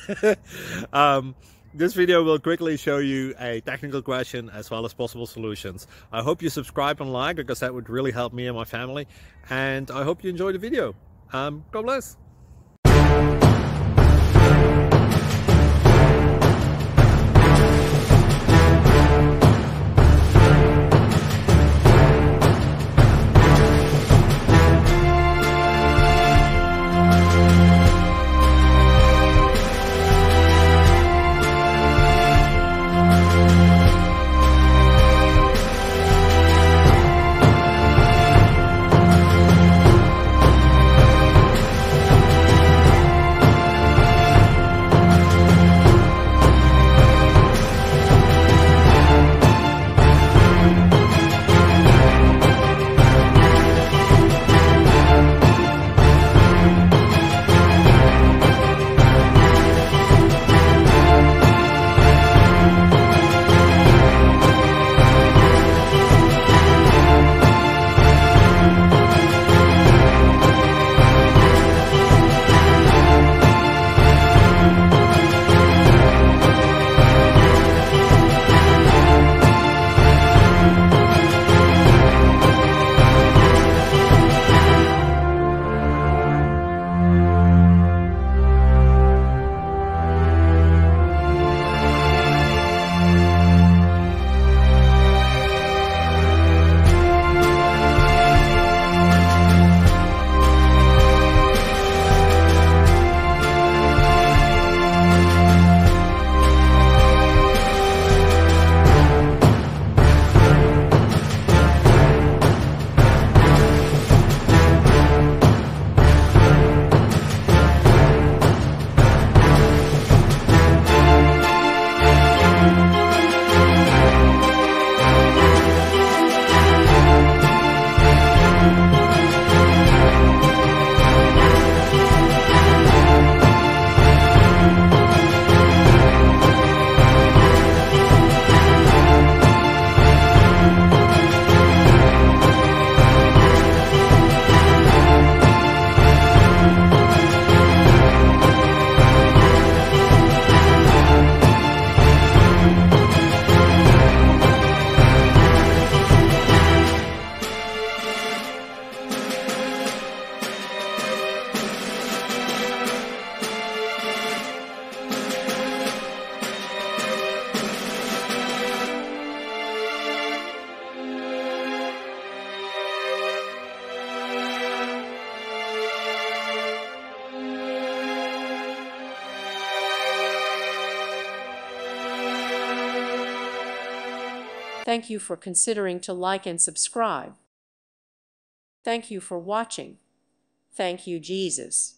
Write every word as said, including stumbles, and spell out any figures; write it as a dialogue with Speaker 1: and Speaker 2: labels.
Speaker 1: um, this video will quickly show you a technical question as well as possible solutions. I hope you subscribe and like, because that would really help me and my family. And I hope you enjoy the video. Um, God bless.
Speaker 2: Thank you for considering to like and subscribe. Thank you for watching. Thank you, Jesus.